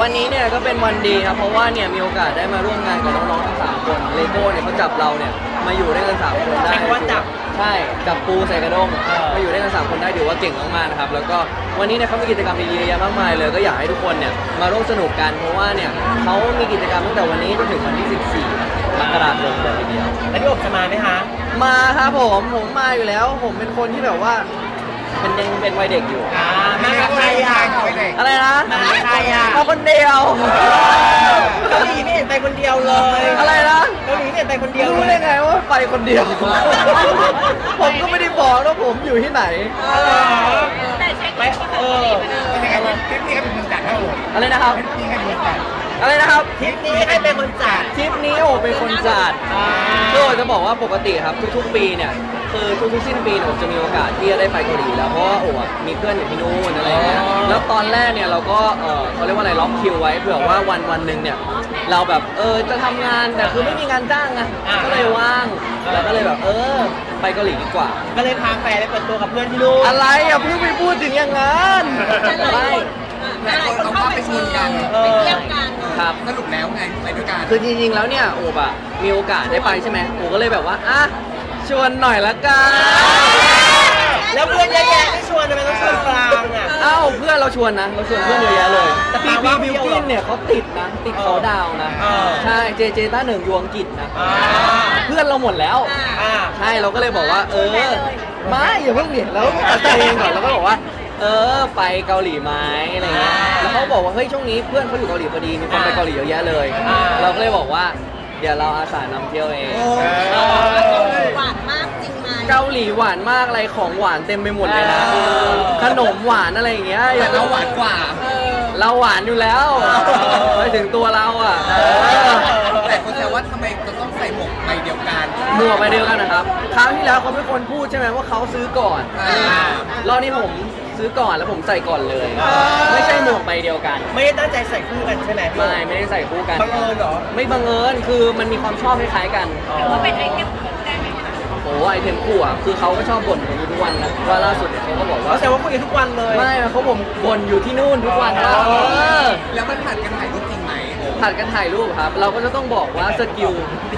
วันนี้เนี่ยก็เป็นวันดีครับเพราะว่าเนี่ยมีโอกาสได้มาร่วมงานกับน้องๆทั้ง3คนเลโก้เนี่ยเขาจับเราเนี่ยมาอยู่ด้วยกัน3คนได้ว่าจับใช่จับปูใส่กระด้งมาอยู่ด้วยกัน3คนได้ถือว่าเก่งมากๆนะครับแล้วก็วันนี้เนี่ยเขามีกิจกรรมเยอะแยะมากมายเลยก็อยากให้ทุกคนเนี่ยมาร่วมสนุกกันเพราะว่าเนี่ยเขามีกิจกรรมตั้งแต่วันนี้จนถึงวันที่14 มกราคมเลยทีเดียวแล้วพี่อบจะมาไหมคะมาครับผมมาอยู่แล้วผมเป็นคนที่แบบว่ายังเป็นวัยเด็กอยู่มากับใครอ่ะอะไรนะมากับใครอ่ะมาคนเดียวเกาหลีไม่เห็นไปคนเดียวเลยอะไรนะเกาหลีไม่เห็นไปคนเดียวรู้ได้ไงว่าไปคนเดียวผมก็ไม่ได้บอกว่าผมอยู่ที่ไหนแต่เช็คไปทริปนี้ใครเป็นคนจัดครับผมอะไรนะครับทริปนี้ใครเป็นคนจัดอะไรนะครับทริปนี้ใครเป็นคนจัดทริปนี้โอ้เป็นคนจัดก็จะบอกว่าปกติครับทุกๆปีเนี่ยคือทุกๆสิ้นปีผมจะมีโอกาสที่จะได้ไปเกาหลีแล้วเพราะว่าโอ้มีเพื่อนอยู่ที่นู่นอะไรเงี้ยแล้วตอนแรกเนี่ยเราก็เขาเรียกว่าอะไรล็อกคิวไว้เผื่อว่าวันหนึ่งเนี่ยเราแบบจะทำงานแต่คือไม่มีงานจ้างไงก็เลยว่างแล้วก็เลยแบบไปเกาหลีดีกว่าก็เลยพาแฟนไปเปิดตัวกับเพื่อนที่นู่นอะไรอย่าเพิ่งไปพูดถึงอย่างนั้นไม่เราเข้าไปชวนกันไปเที่ยวกันครับสรุปแล้วไงไปด้วยกันคือจริงๆแล้วเนี่ยโอบมีโอกาสได้ไปใช่ไหมโอก็เลยแบบว่าชวนหน่อยละกันแล้วเพื่อนเยอะแยะไม่ชวนทำไมต้องชวนปรางอ่ะเพื่อนเราชวนนะเราชวนเพื่อนเยอะแยะเลยแต่ปีบิวกิ้นเนี่ยเขาติดเขาดาวนะใช่เจต้าหนึ่งยวงกิจนะเพื่อนเราหมดแล้วใช่เราก็เลยบอกว่าไม่อย่าเพิ่งเห็นแล้วตัดใจเองก่อนแล้วก็บอกว่าไปเกาหลีไหมอะไรเงี้ยแล้วเขาบอกว่าเฮ้ยช่วงนี้เพื่อนเขาอยู่เกาหลีพอดีมีคนไปเกาหลีเยอะแยะเลยเราก็เลยบอกว่าเดี๋ยวเราอาสานำเที่ยวเองหวานมากจริงไหมเกาหลีหวานมากอะไรของหวานเต็มไปหมดเลยนะขนมหวานอะไรอย่างเงี้ยแต่เราหวานกว่าเราหวานอยู่แล้วไปถึงตัวเราอ่ะแต่คนแต่ว่าทำไมจะต้องใส่หมวกใบเดียวกันหมวกใบเดียวกันนะครับคราวที่แล้วเขาเป็นคนพูดใช่ไหมว่าเขาซื้อก่อนรอบนี้ผมซื้อก่อนแล้วผมใส่ก่อนเลยไม่ใช่หมวกใบเดียวกันไม่ได้ตั้งใจใส่คู่กันใช่ไหมไม่ได้ใส่คู่กันบังเอิญเหรอไม่บังเอิญคือมันมีความชอบคล้ายๆกันแต่ว่าเป็นไอเทมคู่ได้ไหมโอ้ไอเทมคู่คือเขาก็ชอบบ่นผมอยู่ทุกวันนะว่าล่าสุดเขาก็บอกว่าแต่ว่าคุยกันทุกวันเลยไม่เขาบ่นอยู่ที่นู่นทุกวันว่าแล้วมันผัดกันถ่ายรูปจริงไหมผัดกันถ่ายรูปครับเราก็จะต้องบอกว่าสกิล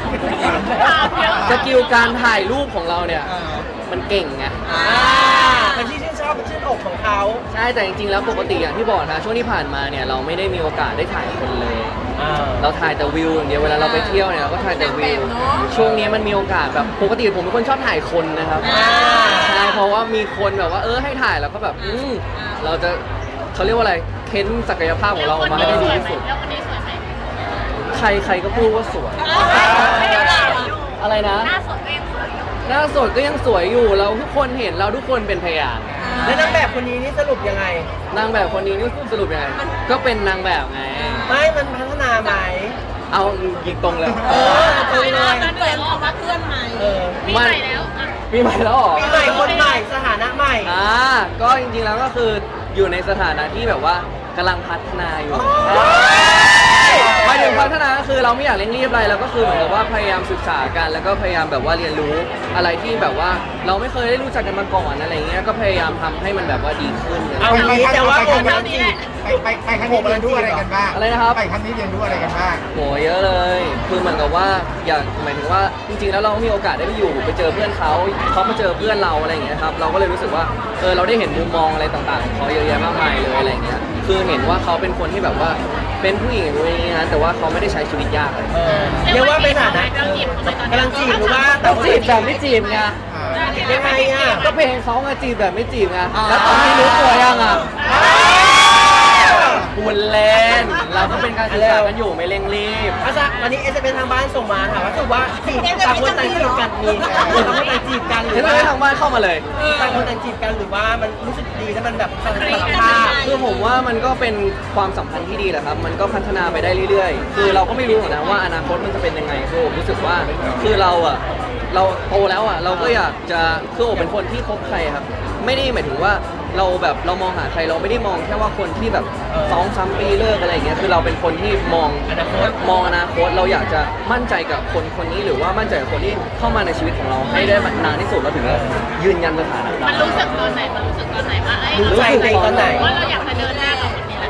การถ่ายรูปของเราเนี่ยมันเก่งไงเป็นที่ชื่นชอบเป็นชื่นอกของเขาใช่แต่จริงๆแล้วปกติอย่างที่บอกนะช่วงที่ผ่านมาเนี่ยเราไม่ได้มีโอกาสได้ถ่ายคนเลยเราถ่ายแต่วิวอย่างเดียวเวลาเราไปเที่ยวเนี่ยเราก็ถ่ายแต่วิวช่วงนี้มันมีโอกาสแบบปกติผมเป็นคนชอบถ่ายคนนะครับใช่เพราะว่ามีคนแบบว่าให้ถ่ายแล้วก็แบบเราจะเขาเรียกว่าอะไรเค้นศักยภาพของเราออกมาให้ได้ดีที่สุดใครก็พูดว่าสวยอะไรนะหน้าสดก็ยังสวยอยู่เราทุกคนเห็นเราทุกคนเป็นพยานแล้วนางแบบคนนี้นี่สรุปยังไงนางแบบคนนี้นี่สรุปยังไงก็เป็นนางแบบไงไม่มันพัฒนาไหมเอายิงตรงเลยตรงเลยเปิดออกมาเพื่อนใหม่มีใหม่แล้วมีใหม่แล้วหรอมีใหม่คนใหม่สถานะใหม่ก็จริงๆแล้วก็คืออยู่ในสถานะที่แบบว่ากำลังพัฒนาอยู่หมายถึงพัฒนาก็คือเราไม่อยากเร่งรีบอะไรเราก็คือเหมือนกับว่าพยายามศึกษากันแล้วก็พยายามแบบว่าเรียนรู้อะไรที่แบบว่าเราไม่เคยได้รู้จักกันมาก่อนอะไรเงี้ยก็พยายามทำให้มันแบบว่าดีขึ้นเอางี้แต่ว่าผมเท่านี้ไปครั้งนี้เรียนรู้อะไรกันบ้างอะไรนะครับไปครั้งนี้เรียนรู้อะไรกันบ้างโหเยอะเลยคือเหมือนกับว่าอย่างหมายถึงว่าจริงๆแล้วเรามีโอกาสได้ไปอยู่ไปเจอเพื่อนเขามาเจอเพื่อนเราอะไรอย่างเงี้ยครับเราก็เลยรู้สึกว่าเราได้เห็นมุมมองอะไรต่างๆของเขาเยอะแยะมากมายเลยอะไรเงี้ยคือเห็นว่าเขาเป็นคนที่แบบว่าเป็นผู้หญิงอย่างนี้นะแต่ว่าเขาไม่ได้ใช้ชีวิตยากเลยเรียกว่าเป็นฐานะกำลังจีบหรือว่าต้องจีบแบบไม่จีบไงยังไงก็เพลงเขาไงจีบแบบไม่จีบไงแล้วตอนนี้รู้ตัวยังคุณเล่นเราก็เป็นการศึกษากันอยู่ไม่เร่งรีบวันนี้เป็นทางบ้านส่งมาถามว่าถือว่าจีบต่างคนต่างจีบกันมีต่างคนต่างจีบกันหรือว่าทางบ้านเข้ามาเลยต่างคนต่างจีบกันหรือว่ามันรู้สึกดีแล้วมันแบบสารภาพคือผมว่ามันก็เป็นความสัมพันธ์ที่ดีแหละครับมันก็พัฒนาไปได้เรื่อยๆคือเราก็ไม่รู้นะว่าอนาคตมันจะเป็นยังไงคือผมรู้สึกว่าคือเราโตแล้วเราก็อยากจะคือโอเป็นคนที่คบใครครับไม่ได้หมายถึงว่าเรามองหาใครเราไม่ได้มองแค่ว่าคนที่แบบ2-3 ปีเลิกอะไรอย่างเงี้ยคือเราเป็นคนที่มองอนาคตเราอยากจะมั่นใจกับคนนี้หรือว่ามั่นใจกับคนที่เข้ามาในชีวิตของเราให้ได้นานที่สุดเราถึงจะยืนยันสถานะมันรู้สึกตอนไหนว่ารู้ใจตอนไหนว่าเราอยากจะเดินหน้ากับคนนี้แหละ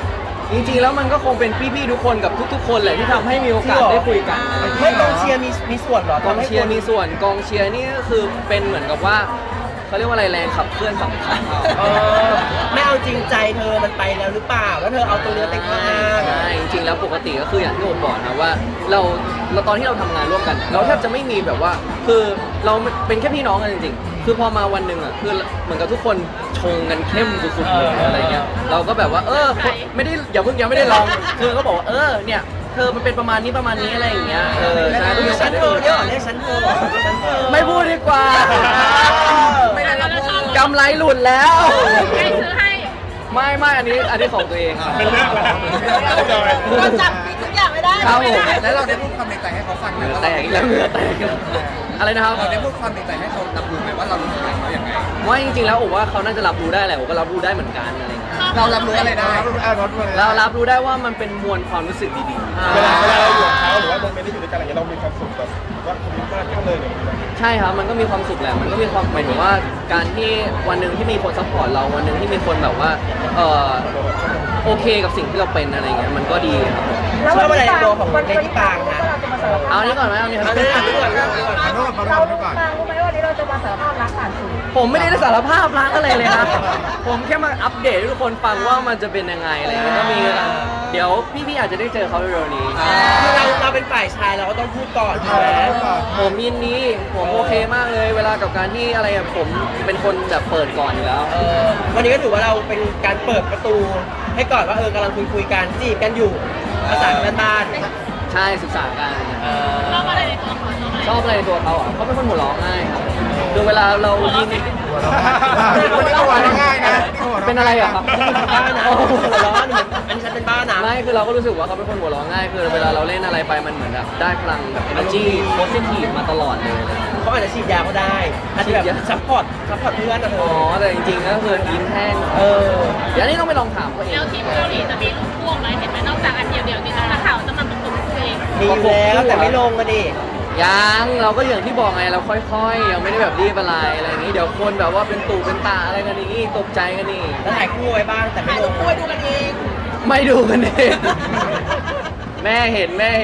จริงๆแล้วมันก็คงเป็นพี่ๆทุกคนกับทุกๆคนแหละที่ทำให้มีโอกาสได้คุยกันไม่กองเชียร์มีส่วนเหรอกองเชียร์มีส่วนกองเชียร์นี่ก็คือเป็นเหมือนกับว่าเขาเรียกว่าอะไรแรงขับเคลื่อนสำคัญไม่เอาจริงใจเธอมันไปแล้วหรือเปล่าแล้วเธอเอาตัวเนื้อเต็งข้างใช่จริงๆแล้วปกติก็คืออย่างที่ผมบอกนะว่าเราตอนที่เราทำงานร่วมกัน เราแทบจะไม่มีแบบว่าคือเราเป็นแค่พี่น้องกันจริงๆคือพอมาวันหนึ่งอ่ะคือเหมือนกับทุกคนชงกันเข้มสุดๆเลยอะไรเงี้ยเราก็แบบว่าไม่ได้ยังไม่ได้ลองคือก็บอกว่าเนี่ยเธอมันเป็นประมาณนี้อะไรอย่างเงี้ยใช่ทุกอย่างฉันเธอเนี่ยเหรอเรียกฉันเธอฉันเธอไม่พูดดีกว่าไม่ได้รับกำไรหลุดแล้วให้ซื้อให้ไม่อันนี้ของตัวเองครับเป็นเรื่องแล้วเราจับผิดทุกอย่างไม่ได้ครับผมแล้วเราได้พูดความในใจให้เขาฟังไหมเหงื่อว่าแตกอีกแล้วเหงื่อแตกอีกแล้วอะไรนะครับเราได้พูดความในใจให้เขารับรู้ไหมว่าเรารู้สึกอะไรเขาอย่างไงว่าจริงๆแล้วผมว่าเขาน่าจะรับรู้ได้แหละผมก็รับรู้ได้เหมือนกันอะไรเงี้ยเรารับรู้อะไรได้เรารับรู้ได้ว่ามันเป็นมวลความรู้สึกดีเวลาเราอยู่กับเขาหรือว่าโมเมนต์ที่อยู่ด้วยกันอะไรเงี้ยเรามีความสุขแบบว่าคนนี้มากขึ้นเลยอย่างเงี้ยๆใช่ครับมันก็มีความสุขแหละมันก็มีความหมายถึงว่าการที่วันหนึ่งที่มีคนซัพพอร์ตเราวันหนึ่งที่มีคนแบบว่าโอเคกับสิ่งที่เราเป็นอะไรเงี้ยมันก็ดีครับผมชอบอะไรในตัวของเลดี้ปางนะเอาอันนี้ก่อนไหมเอาอันนี้ครับเอาเรื่องก่อนเรารู้ปางรู้ไหมวันนี้เราจะมาสารภาพรักผ่านสื่อผมไม่ได้สารภาพรักอะไรเลยครับผมแค่มาอัปเดตให้ทุกคนฟังว่ามันจะเป็นยังไงอะไรเงี้ยก็มีเดี๋ยวพี่ๆอาจจะได้เจอเขาเร็วๆนี้คือเราเป็นฝ่ายชายเราก็ต้องพูดก่อนใช่ไหมผมยินดีผมโอเคมากเลยเวลากับการที่อะไรอะผมเป็นคนแบบเปิดก่อนอยู่แล้ววันนี้ก็ถือว่าเราเป็นการเปิดประตูให้ก่อนว่ากำลังคุยกันจีบกันอยู่ภาษาบ้านใช่ศึกษากันชอบอะไรในตัวเขาชอบอะไรชอบอะไรในตัวเขาอ่ะเขาเป็นคนหัวเราะง่ายครับคือเวลาเรายินคนนี้ก็หวานง่ายนะเป็นอะไรอ่ะครับๆบ้านนะหัวร้อนเหมือนอันนี้ฉันเป็นบ้านนะไม่คือเราก็รู้สึกว่าเขาเป็นคนหัวเราะง่ายคือเวลาเราเล่นอะไรไปมันเหมือนแบบได้พลังแบบ energy positive มาตลอดเลยเขาอาจจะฉีดยาก็ได้อาจจะแบบซัพพอร์ตเพื่อนนะเธอ๋ออแต่จริงๆก็คือยิ้มแห้งเดี๋ยวนี้ต้องไปลองถามเขาเองแล้วทีมเกาหลีจะมีลูกพ่วงไหมเห็นไหมนอกจากอันเดียวๆที่นักข่าวจะมาประกบคู่เองมีอยู่แล้วแต่ไม่ลงมาดิยังเราก็อย่างที่บอกไงเราค่อยๆยังไม่ได้แบบรีบอะไรอย่างนี้เดี๋ยวคนแบบว่าเป็นตู่เป็นตาอะไรกันอย่างนี้ตกใจกันนี่แล้วถ่ายคู่ไว้บ้างแต่ไม่ลงคู่ดูกันเองไม่ดูกันเองแม่เห็นแม่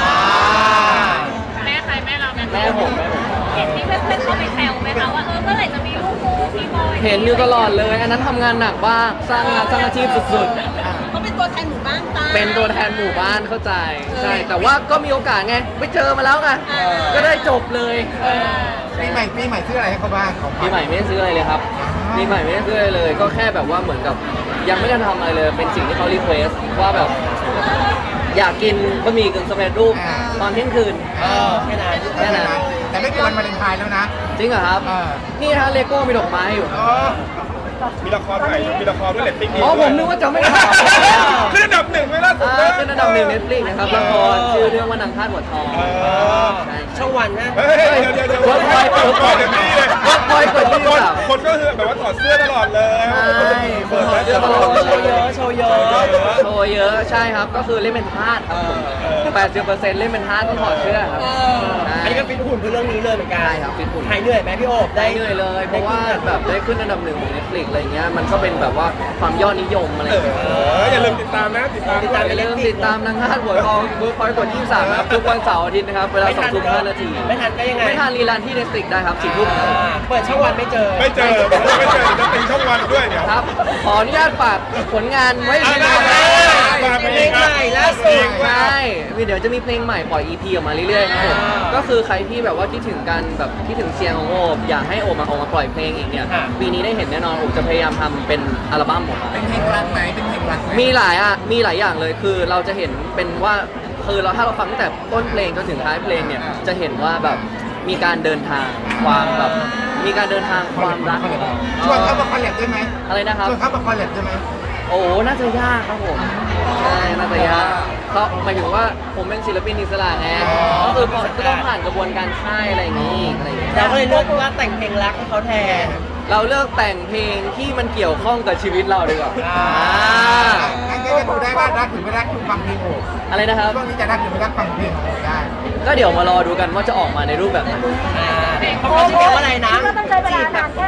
ใครแม่เราแม่ผมเห็นที่เพื่อนๆเขาไปแซวไหมคะว่าเมื่อไหร่จะมีลูกคู่พี่บอยเห็นอยู่ตลอดเลยอันนั้นทำงานหนักบ้างสร้างงานสร้างอาชีพสุดเขาเป็นตัวแทนหมู่บ้านตาๆเป็นตัวแทนหมู่บ้านเข้าใจใช่แต่ว่าก็มีโอกาสไงไปเจอมาแล้วไงก็ได้จบเลยปีใหม่ซื้ออะไรให้เขาบ้างของปีใหม่ไม่ได้ซื้ออะไรเลยครับปีใหม่ไม่ได้ซื้ออะไรเลย ก็แค่แบบว่าเหมือนกับยังไม่ได้ทำอะไรเลย เป็นสิ่งที่เขารีเควสว่าแบบอยากกินบะหมี่กึ่งสำเร็จรูปตอนเที่ยงคืนแค่นั้นแค่นั้นแต่ไม่เกินวันวาเลนไทน์แล้วนะจริงเหรอครับ นี่ฮะเลโก้มีดอกไม้อยู่มีละครใหม่มีละครด้วยเรตติ้งดีอ๋อผมนึกว่าจะไม่ได้ถามขึ้นอันดับหนึ่งไม่ล่าสุดเป็นอันดับ1 Netflix นะครับละครชื่อเรื่องว่านางทาสหัวทองใช่ช่องวันนะเฮ้ยเดี๋ยวเดี๋ยวคนก็คือแบบว่าถอดเสื้อตลอดเลยโชว์เยอะโชว์เยอะใช่ครับก็คือเล่นเป็นทาสครับผม80%เล่นเป็นทาสต้องถอดเสื้อครับอันนี้ก็ฟิตหุ่นเพื่อเรื่องนี้เลยเหมือนกันใช่ครับฟิตหุ่นหายเหนื่อยไหมพี่โอบได้เหนื่อยเลยเพราะว่าแบบได้ขึ้นอันดับ1ของ Netflix อะไรเงี้ยมันก็เป็นแบบว่าความยอดนิยมอะไรอย่างเงี้ยอย่าลืมติดตามนะติดตามอย่าลืมติดตามนางทาสหัวทองเวิร์คพอยต์กด23นะครับทุกวันเสาร์อาทิตย์นะครับเวลา2:05 นาทีไม่ทันก็ยังไงไม่ทานรีลันที่ Netflix ได้ครับ4 ทุ่มครับเปิดช่องวันไม่เจอไม่เจอจะเป็นช่องวันด้วยเนี่ยครับ ขออนุญาตฝากผลงานไว้อีกนิดนึงเพลงใหม่ล่าสุดใช่เดี๋ยวจะมีเพลงใหม่ปล่อย EP ออกมาเรื่อยๆครับผมก็คือใครที่แบบว่าคิดถึงกันแบบคิดถึงเสียงของโอบอยากให้โอบมาออกมาปล่อยเพลงอีกเนี่ยปีนี้ได้เห็นแน่นอนโอบจะพยายามทำเป็นอัลบั้มออกมาเป็นเพลงรักไหมเป็นเพลงรักไหมมีหลายอย่างเลยคือเราจะเห็นเป็นว่าคือเราถ้าเราฟังตั้งแต่ต้นเพลงจนถึงท้ายเพลงเนี่ยจะเห็นว่าแบบมีการเดินทางความแบบมีการเดินทางความรักของเราชวนเขามาคอลแลบได้ไหมอะไรนะครับชวนเขามาคอลแลบได้ไหมโอ้น่าจะยากครับผมใช่น่าจะยากเพราะหมายถึงว่าผมเป็นศิลปินอิสระไงก็คือก็ต้องผ่านกระบวนการค่ายอะไรอย่างนี้อะไรอย่างนี้เราก็เลยเลือกว่าแต่งเพลงรักให้เขาแทนเราเลือกแต่งเพลงที่มันเกี่ยวข้องกับชีวิตเราดีกว่างั้นก็จะดูได้ว่ารักหรือไม่รักคุณฟังเพลงโอ้อะไรนะครับช่วงนี้จะรักหรือไม่รักฟังเพลงโอ้ได้ก็เดี๋ยวมารอดูกันว่าจะออกมาในรูปแบบไหนเขาชื่อเพลงว่าอะไรนะเราต้องใช้เวลานานแค่ไหน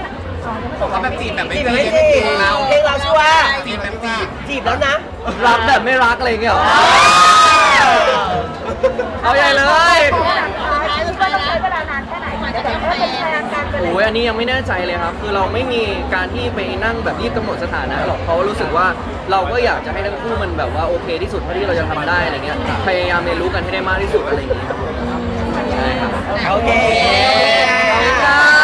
เขาแบบจีบแบบไม่จีบมีไม่ไม่จีจีบบเราเพลงเราชื่อว่าจีบแบบจีบจีบแล้วนะรักแบบไม่รักอะไรอย่างเงี้ยเหรอเอาใหญ่เลยคิดว่าต้องใช้เวลานานแค่ไหนแต่แบบว่าเป็นแฟนกันไปเลยโอ้ยอันนี้ยังไม่แน่ใจเลยครับ คือเราไม่มีการที่ไปนั่งแบบรีบกำหนดสถานะหรอกเพราะรู้สึกว่าเราก็อยากจะให้ทั้งคู่มันแบบว่าโอเคที่สุดเท่าที่เราจะทำได้อะไรเงี้ยพยายามเรียนรู้กันให้ได้มากที่สุดอะไรอย่างเงี้ยครับใช่ครับโอเคขอบคุณครับ